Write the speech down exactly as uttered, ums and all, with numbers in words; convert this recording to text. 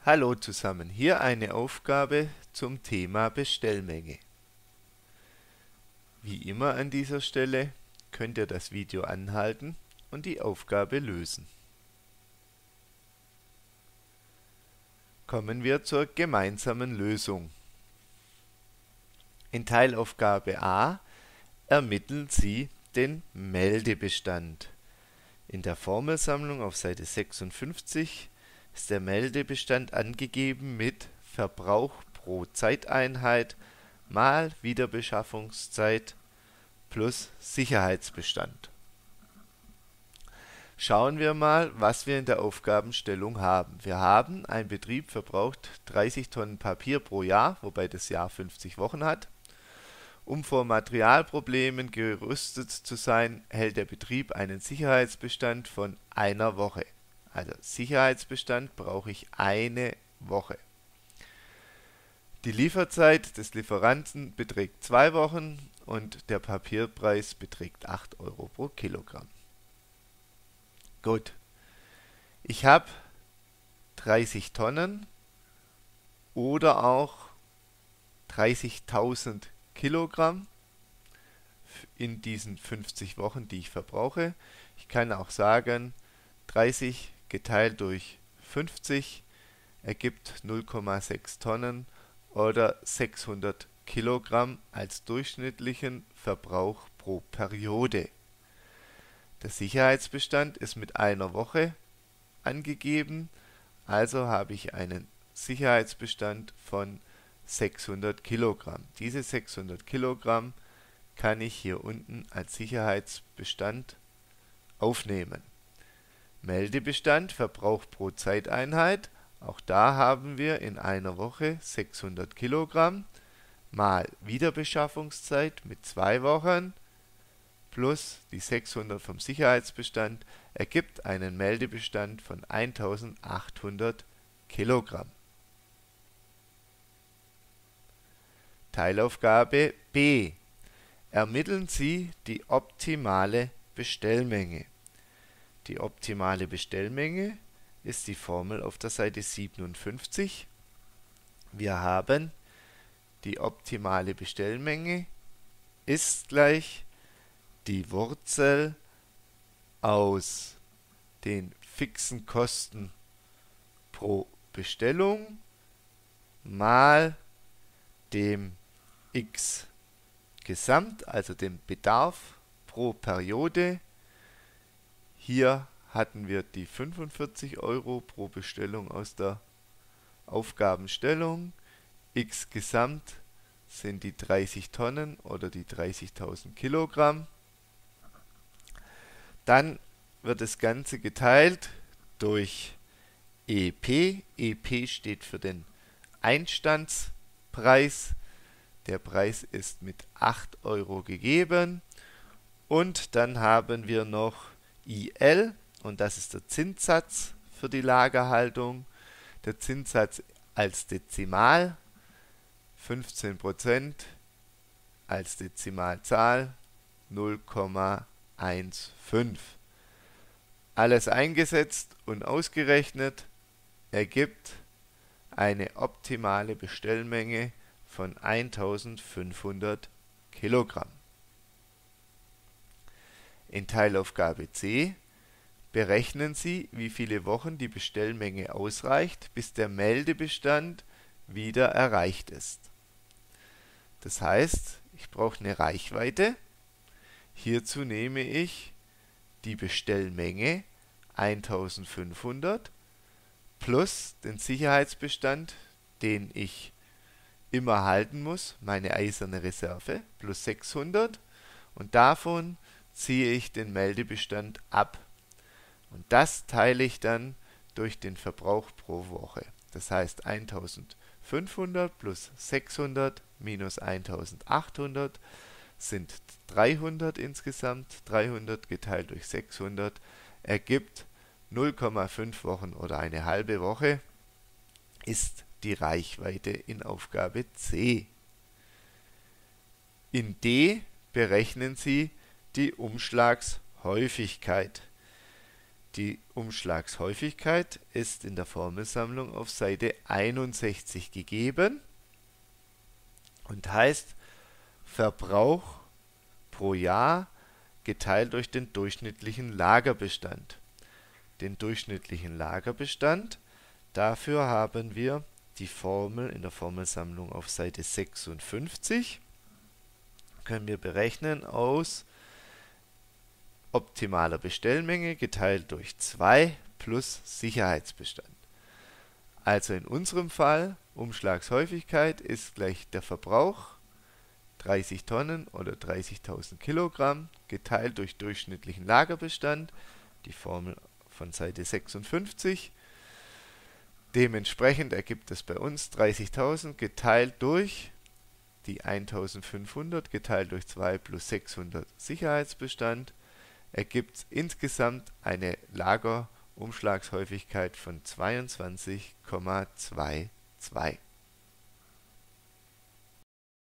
Hallo zusammen, hier eine Aufgabe zum Thema Bestellmenge. Wie immer an dieser Stelle könnt ihr das Video anhalten und die Aufgabe lösen. Kommen wir zur gemeinsamen Lösung. In Teilaufgabe A ermitteln Sie den Meldebestand. In der Formelsammlung auf Seite sechsundfünfzig ist der Meldebestand angegeben mit Verbrauch pro Zeiteinheit mal Wiederbeschaffungszeit plus Sicherheitsbestand. Schauen wir mal, was wir in der Aufgabenstellung haben. Wir haben, ein Betrieb verbraucht dreißig Tonnen Papier pro Jahr, wobei das Jahr fünfzig Wochen hat. Um vor Materialproblemen gerüstet zu sein, hält der Betrieb einen Sicherheitsbestand von einer Woche. Also Sicherheitsbestand brauche ich eine Woche. Die Lieferzeit des Lieferanten beträgt zwei Wochen und der Papierpreis beträgt acht Euro pro Kilogramm. Gut, ich habe dreißig Tonnen oder auch dreißigtausend Kilogramm in diesen fünfzig Wochen, die ich verbrauche. Ich kann auch sagen, dreißig geteilt durch fünfzig ergibt null Komma sechs Tonnen oder sechshundert Kilogramm als durchschnittlichen Verbrauch pro Periode. Der Sicherheitsbestand ist mit einer Woche angegeben, also habe ich einen Sicherheitsbestand von sechshundert Kilogramm. Diese sechshundert Kilogramm kann ich hier unten als Sicherheitsbestand aufnehmen. Meldebestand, Verbrauch pro Zeiteinheit, auch da haben wir in einer Woche sechshundert Kilogramm mal Wiederbeschaffungszeit mit zwei Wochen plus die sechshundert vom Sicherheitsbestand ergibt einen Meldebestand von eintausendachthundert Kilogramm. Teilaufgabe B. Ermitteln Sie die optimale Bestellmenge. Die optimale Bestellmenge ist die Formel auf der Seite siebenundfünfzig. Wir haben die optimale Bestellmenge ist gleich die Wurzel aus den fixen Kosten pro Bestellung mal dem X Gesamt, also dem Bedarf pro Periode. Hier hatten wir die fünfundvierzig Euro pro Bestellung aus der Aufgabenstellung. X Gesamt sind die dreißig Tonnen oder die dreißigtausend Kilogramm. Dann wird das Ganze geteilt durch E P. E P steht für den Einstandspreis. Der Preis ist mit acht Euro gegeben. Und dann haben wir noch I L, und das ist der Zinssatz für die Lagerhaltung. Der Zinssatz als Dezimal, fünfzehn Prozent als Dezimalzahl null Komma fünfzehn. Alles eingesetzt und ausgerechnet ergibt eine optimale Bestellmenge von eintausendfünfhundert Kilogramm. In Teilaufgabe C berechnen Sie, wie viele Wochen die Bestellmenge ausreicht, bis der Meldebestand wieder erreicht ist. Das heißt, ich brauche eine Reichweite. Hierzu nehme ich die Bestellmenge eintausendfünfhundert plus den Sicherheitsbestand, den ich immer halten muss, meine eiserne Reserve, plus sechshundert, und davon ziehe ich den Meldebestand ab. Und das teile ich dann durch den Verbrauch pro Woche. Das heißt eintausendfünfhundert plus sechshundert minus eintausendachthundert sind dreihundert insgesamt. dreihundert geteilt durch sechshundert ergibt null Komma fünf Wochen oder eine halbe Woche ist die Reichweite in Aufgabe C. In D berechnen Sie die Umschlagshäufigkeit. Die Umschlagshäufigkeit ist in der Formelsammlung auf Seite einundsechzig gegeben und heißt Verbrauch pro Jahr geteilt durch den durchschnittlichen Lagerbestand. Den durchschnittlichen Lagerbestand, dafür haben wir die Formel in der Formelsammlung auf Seite sechsundfünfzig. Können wir berechnen aus optimaler Bestellmenge geteilt durch zwei plus Sicherheitsbestand. Also in unserem Fall, Umschlagshäufigkeit ist gleich der Verbrauch, dreißig Tonnen oder dreißigtausend Kilogramm, geteilt durch durchschnittlichen Lagerbestand, die Formel von Seite sechsundfünfzig. Dementsprechend ergibt es bei uns dreißigtausend geteilt durch die eintausendfünfhundert geteilt durch zwei plus sechshundert Sicherheitsbestand, ergibt insgesamt eine Lagerumschlagshäufigkeit von zweiundzwanzig Komma zweiundzwanzig.